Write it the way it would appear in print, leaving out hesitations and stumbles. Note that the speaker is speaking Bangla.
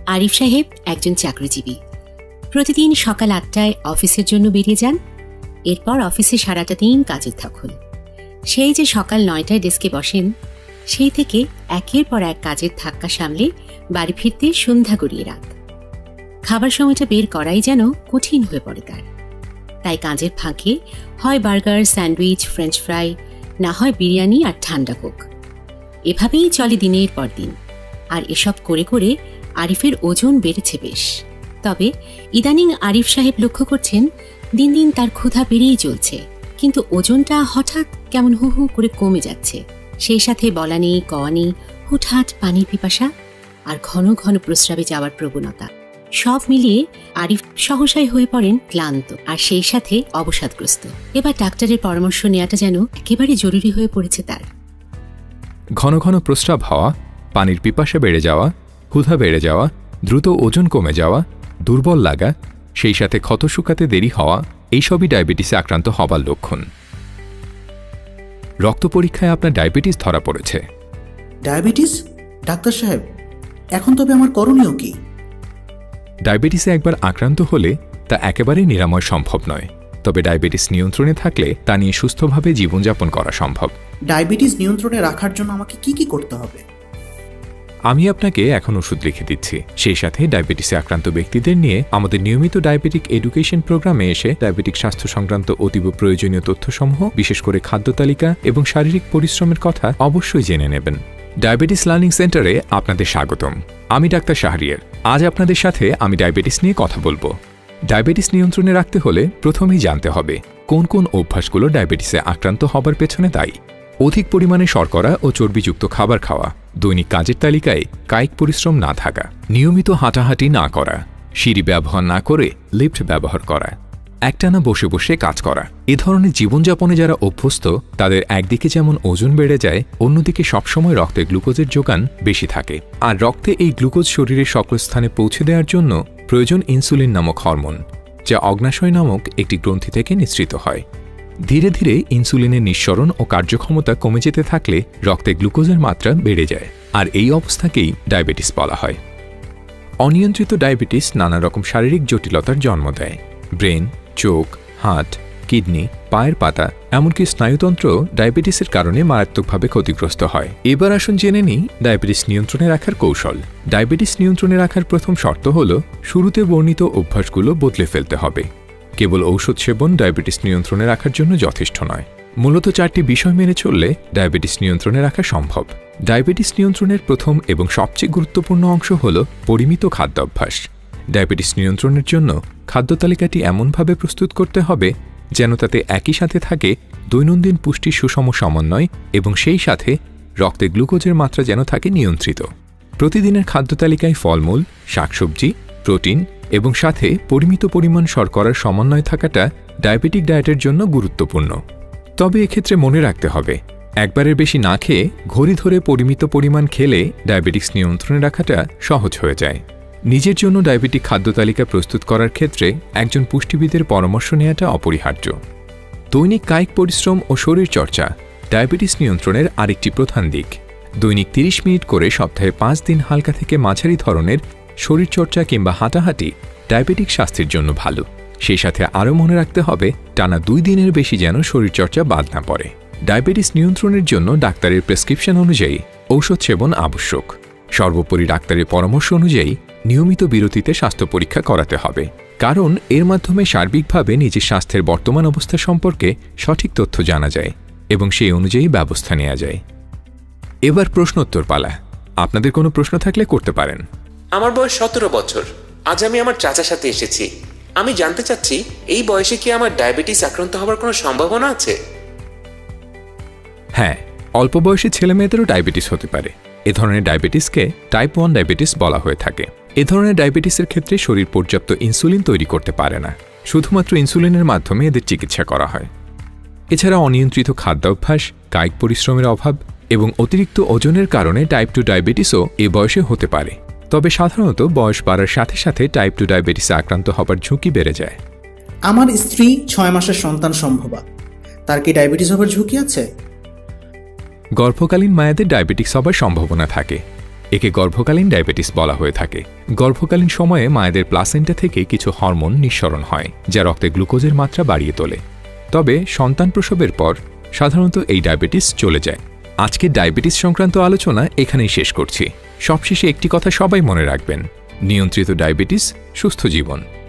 আরিফ সাহেব একজন চাকরিজীবী। প্রতিদিন সকাল ৮টায় অফিসের জন্য বেরিয়ে যান, এরপর অফিসে সারাটা দিন কাজে থাকুন। সেই যে সকাল ৯টায় ডেস্কে বসেন, সেই থেকে একের পর এক কাজের ধাক্কা সামলে বাড়ি ফিরতে সন্ধ্যা গড়িয়ে রাত। খাবার সময়টা বের করাই যেন কঠিন হয়ে পড়ে তার। তাই কাজের ফাঁকে হয় বার্গার, স্যান্ডউইচ, ফ্রেঞ্চ ফ্রাই, না হয় বিরিয়ানি আর ঠান্ডা কোক। এভাবেই চলে দিনের পর দিন। আর এসব করে করে আরিফের ওজন বেড়েছে বেশ। তবে ইদানিং আরিফ সাহেব লক্ষ্য করছেন দিন দিন তার ক্ষুধা বেড়েই চলছে, কিন্তু ওজনটা হঠাৎ কেমন হু হু করে কমে যাচ্ছে। সেই সাথে বলা নেই কওয়া নেই হুটহাট পানির পিপাসা আর ঘন ঘন প্রস্রাবে যাওয়ার প্রবণতা। সব মিলিয়ে আরিফ সহসাই হয়ে পড়েন ক্লান্ত আর সেই সাথে অবসাদগ্রস্ত। এবার ডাক্তারের পরামর্শ নেওয়াটা যেন একেবারে জরুরি হয়ে পড়েছে তার। ঘন ঘন প্রস্রাব হওয়া, পানির পিপাসা বেড়ে যাওয়া, ক্ষুধা বেড়ে যাওয়া, দ্রুত ওজন কমে যাওয়া, দুর্বল লাগা, সেই সাথে ক্ষত শুকাতে দেরি হওয়া, এইসবই ডায়াবেটিসে আক্রান্ত হবার লক্ষণ। রক্ত পরীক্ষায় আপনার ডায়াবেটিস ধরা পড়েছে। ডায়াবেটিস? ডাক্তার সাহেব, এখন তবে আমার করণীয় কি? ডায়াবেটিসে একবার আক্রান্ত হলে তা একেবারেই নিরাময় সম্ভব নয়, তবে ডায়াবেটিস নিয়ন্ত্রণে থাকলে তা নিয়ে সুস্থভাবে জীবনযাপন করা সম্ভব। ডায়াবেটিস নিয়ন্ত্রণে রাখার জন্য আমাকে কি কি করতে হবে? আমি আপনাকে এখন ওষুধ লিখে দিচ্ছি। সেই সাথে ডায়াবেটিসে আক্রান্ত ব্যক্তিদের নিয়ে আমাদের নিয়মিত ডায়াবেটিক এডুকেশন প্রোগ্রামে এসে ডায়াবেটিক স্বাস্থ্য সংক্রান্ত অতীব প্রয়োজনীয় তথ্যসমূহ, বিশেষ করে খাদ্য তালিকা এবং শারীরিক পরিশ্রমের কথা অবশ্যই জেনে নেবেন। ডায়াবেটিস লার্নিং সেন্টারে আপনাদের স্বাগতম। আমি ডাক্তার শাহরিয়ার। আজ আপনাদের সাথে আমি ডায়াবেটিস নিয়ে কথা বলবো। ডায়াবেটিস নিয়ন্ত্রণে রাখতে হলে প্রথমেই জানতে হবে কোন কোন অভ্যাসগুলো ডায়াবেটিসে আক্রান্ত হবার পেছনে দায়ী। অধিক পরিমাণে শর্করা ও চর্বিযুক্ত খাবার খাওয়া, দৈনিক কাজের তালিকায় কায়িক পরিশ্রম না থাকা, নিয়মিত হাঁটাহাঁটি না করা, সিঁড়ি ব্যবহার না করে লিফট ব্যবহার করা, একটানা বসে বসে কাজ করা। এ ধরনের জীবনযাপনে যারা অভ্যস্ত তাদের একদিকে যেমন ওজন বেড়ে যায়, অন্যদিকে সবসময় রক্তে গ্লুকোজের যোগান বেশি থাকে। আর রক্তে এই গ্লুকোজ শরীরের সকল স্থানে পৌঁছে দেওয়ার জন্য প্রয়োজন ইনসুলিন নামক হরমোন, যা অগ্নাশয় নামক একটি গ্রন্থি থেকে নিঃসৃত হয়। ধীরে ধীরে ইনসুলিনের নিঃসরণ ও কার্যক্ষমতা কমে যেতে থাকলে রক্তে গ্লুকোজের মাত্রা বেড়ে যায়, আর এই অবস্থাকেই ডায়াবেটিস বলা হয়। অনিয়ন্ত্রিত ডায়াবেটিস নানা রকম শারীরিক জটিলতার জন্ম দেয়। ব্রেন, চোখ, হাত, কিডনি, পায়ের পাতা, এমনকি স্নায়ুতন্ত্র ডায়াবেটিসের কারণে মারাত্মকভাবে ক্ষতিগ্রস্ত হয়। এবার আসুন জেনে নিই ডায়াবেটিস নিয়ন্ত্রণে রাখার কৌশল। ডায়াবেটিস নিয়ন্ত্রণে রাখার প্রথম শর্ত হল শুরুতে বর্ণিত অভ্যাসগুলো বদলে ফেলতে হবে। কেবল ঔষধ সেবন ডায়াবেটিস নিয়ন্ত্রণে রাখার জন্য যথেষ্ট নয়। মূলত 4টি বিষয় মেনে চললে ডায়াবেটিস নিয়ন্ত্রণে রাখা সম্ভব। ডায়াবেটিস নিয়ন্ত্রণের প্রথম এবং সবচেয়ে গুরুত্বপূর্ণ অংশ হল পরিমিত খাদ্যাভ্যাস। ডায়াবেটিস নিয়ন্ত্রণের জন্য খাদ্য তালিকাটি এমনভাবে প্রস্তুত করতে হবে যেন তাতে একই সাথে থাকে দৈনন্দিন পুষ্টির সুষম সমন্বয় এবং সেই সাথে রক্তে গ্লুকোজের মাত্রা যেন থাকে নিয়ন্ত্রিত। প্রতিদিনের খাদ্য তালিকায় ফলমূল, শাকসবজি, প্রোটিন এবং সাথে পরিমিত পরিমাণ শর্করার সমন্বয় থাকাটা ডায়াবেটিক ডায়েটের জন্য গুরুত্বপূর্ণ। তবে এক্ষেত্রে মনে রাখতে হবে একবারের বেশি না খেয়ে ঘড়ি ধরে পরিমিত পরিমাণ খেলে ডায়াবেটিস নিয়ন্ত্রণে রাখাটা সহজ হয়ে যায়। নিজের জন্য ডায়াবেটিক খাদ্য তালিকা প্রস্তুত করার ক্ষেত্রে একজন পুষ্টিবিদের পরামর্শ নেওয়াটা অপরিহার্য। দৈনিক কায়িক পরিশ্রম ও শরীরচর্চা ডায়াবেটিস নিয়ন্ত্রণের আরেকটি প্রধান দিক। দৈনিক 30 মিনিট করে সপ্তাহে 5 দিন হালকা থেকে মাঝারি ধরনের শরীরচর্চা কিংবা হাঁটাহাঁটি ডায়াবেটিক স্বাস্থ্যের জন্য ভালো। সেই সাথে আরও মনে রাখতে হবে টানা 2 দিনের বেশি যেন শরীরচর্চা বাদ না পড়ে। ডায়াবেটিস নিয়ন্ত্রণের জন্য ডাক্তারের প্রেসক্রিপশন অনুযায়ী ঔষধ সেবন আবশ্যক। সর্বোপরি ডাক্তারের পরামর্শ অনুযায়ী নিয়মিত বিরতিতে স্বাস্থ্য পরীক্ষা করাতে হবে, কারণ এর মাধ্যমে সার্বিকভাবে নিজের স্বাস্থ্যের বর্তমান অবস্থা সম্পর্কে সঠিক তথ্য জানা যায় এবং সেই অনুযায়ী ব্যবস্থা নেওয়া যায়। এবার প্রশ্নোত্তর পালা। আপনাদের কোনো প্রশ্ন থাকলে করতে পারেন। আমার বয়স 17 বছর। আজ আমি আমার চাচার সাথে এসেছি। আমি জানতে চাচ্ছি এই বয়সে কি আমার ডায়াবেটিস আক্রান্ত হওয়ার কোনো সম্ভাবনা আছে? হ্যাঁ, অল্প বয়সী ছেলেমেয়েদেরও ডায়াবেটিস হতে পারে। এ ধরনের ডায়াবেটিসকে টাইপ 1 ডায়াবেটিস বলা হয়ে থাকে। এ ধরনের ডায়াবেটিসের ক্ষেত্রে শরীর পর্যাপ্ত ইনসুলিন তৈরি করতে পারে না। শুধুমাত্র ইনসুলিনের মাধ্যমে এদের চিকিৎসা করা হয়। এছাড়া অনিয়ন্ত্রিত খাদ্যাভ্যাস, কায়িক পরিশ্রমের অভাব এবং অতিরিক্ত ওজনের কারণে টাইপ 2 ডায়াবেটিসও এ বয়সে হতে পারে। তবে সাধারণত বয়স বাড়ার সাথে সাথে টাইপ 2 ডায়াবেটিসে আক্রান্ত হবার ঝুঁকি বেড়ে যায়। আমার স্ত্রী 6 মাসের সন্তান সম্ভবা, তার কি ডায়াবেটিস হবার ঝুঁকি আছে? গর্ভকালীন মায়েদের ডায়াবেটিস হবার সম্ভাবনা থাকে। একে গর্ভকালীন ডায়াবেটিস বলা হয়ে থাকে। গর্ভকালীন সময়ে মায়েদের প্লাসেন্টা থেকে কিছু হরমোন নিঃসরণ হয়, যা রক্তে গ্লুকোজের মাত্রা বাড়িয়ে তোলে। তবে সন্তান প্রসবের পর সাধারণত এই ডায়াবেটিস চলে যায়। আজকে ডায়াবেটিস সংক্রান্ত আলোচনা এখানেই শেষ করছি। সবশেষে একটি কথা সবাই মনে রাখবেন, নিয়ন্ত্রিত ডায়াবেটিস সুস্থ জীবন।